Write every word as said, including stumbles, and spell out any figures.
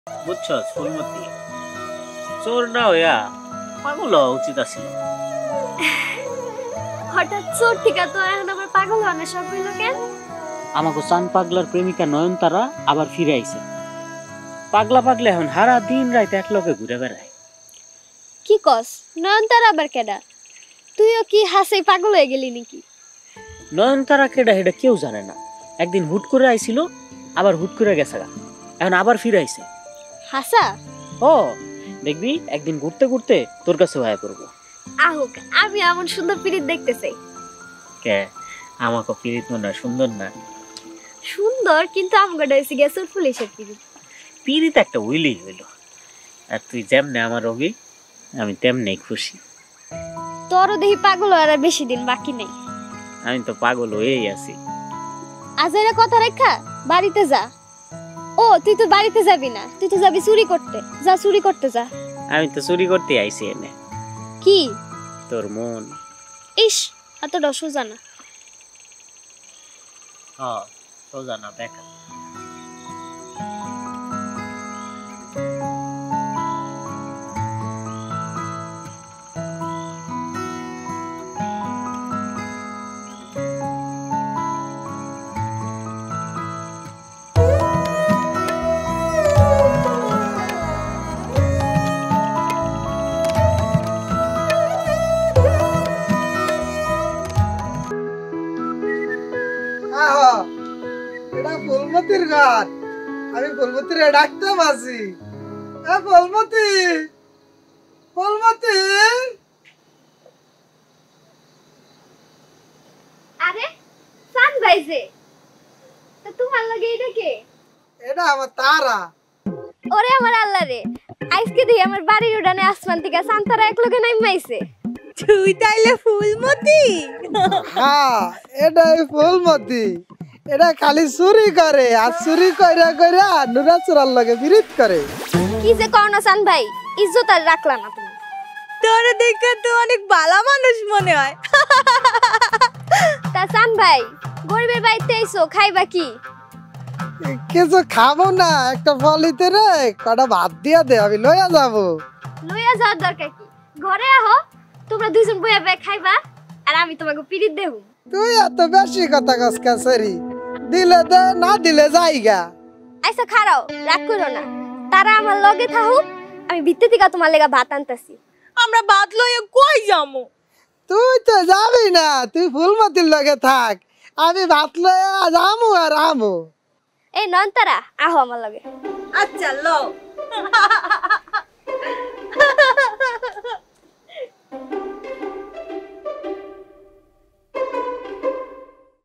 বুঝছো ফুলমতি, চোর না হইয়া পাগল হওয়া উচিত আছিল। হঠাৎ চোর টিকা তো এখন আমার পাগল হওয়ার শখ হইল কেন? আমাকে চান পাগলার প্রেমিকা নয়নতারা আবার ফিরে আইছে। পাগলা পাগলা এখন হারা দিন রাত এক লগে ঘুরে বেড়ায়। কি কস? নয়নতারা আবার কেডা? তুইও কি হাসেই পাগল হয়ে গেলি নাকি? নয়নতারা কেডা সেটা কেউ জানে না। একদিন হুট করে আইছিল, আবার হুট করে গেছে গা, এখন আবার ফিরে আইছে। হাসা? ও দেখবি একদিন ঘুরতে ঘুরতে তোর কাছে ভায়া করবো। আহুক, আমি এমন সুন্দর পিরিত দেখতে চাই। কে আমাকে পিরিত মনে হয় সুন্দর না? সুন্দর, কিন্তু আমগোটা হয়েছে গেছুর পুলিশের পিরিত। পিরিত একটা উইলি হইল। আর তুই যেমনে আমার রবি, আমি তেমনি খুশি। তোরও দেখি পাগল হওয়ার আর বেশি দিন বাকি নেই। আমি তো পাগল হয়েই আছি। আজেরা কথা রেখা বাড়িতে যা। ও তুই তো বাড়িতে যাবি না, তুই তো যাবি চুরি করতে। যা চুরি করতে যা। আমি তো চুরি করতে আইছি এনে। কি? তোর মন। ইস, এতটা সোজা না। হ্যাঁ সোজা না, বেকার। এটা ফুলমতির ঘর। আমি ফুলমতির ডাকতে পারছি। ফুলমতি, ফুলমতি। আরে সানরাইজে তো তোমার লাগে এটা কে? এটা আমার তারা। ওরে আমার আল্লাহ রে, আজকে দেখি আমার বাড়ির উড়ানে আসমান থেকে সান্তারা এক লগে নাইমাইছে। তুই তাইলে ফুলমতি? হ্যাঁ, এটাই ফুলমতি। এটা খালি চুরি করে, আর চুরি কইরা কইরা নুরা চোরার লগে বিরিত করে। কি যে কও না সান ভাই, ইজ্জত আর রাখলা না তুমি। তোরে দেখে তো অনেক ভালো মানুষ মনে হয়। তা সান ভাই, গরিবের বাড়িতে আইছো, খাইবা কি? কিছু খাবো না, একটা ফলিতে রে কটা ভাত দিয়া দে, আমি লইয়া যাবো। লইয়া যাওয়ার দরকার কি? ঘরে আহো, তোমরা দুইজন বইয়া বইয়া খাইবা, আর আমি তোমাকে পিরিত দেবো। তুই এত বেশি কথা কস কাছারি, দিলে দে, না দিলে যাইগা। আচ্ছা খারাও, রাগ করো না। তারা আমার লগে থাকুক, আমি ভিত্তি থেকে তোমার লেগা ভাত আনতেছি। আমরা ভাত লইয়া কই যামু? তুই তো যাবি না, তুই ফুলমতির লগে থাক, আমি ভাত লইয়া যামু আর আমু। এই নয়নতারা, আহো আমার লগে। আচ্ছা লো।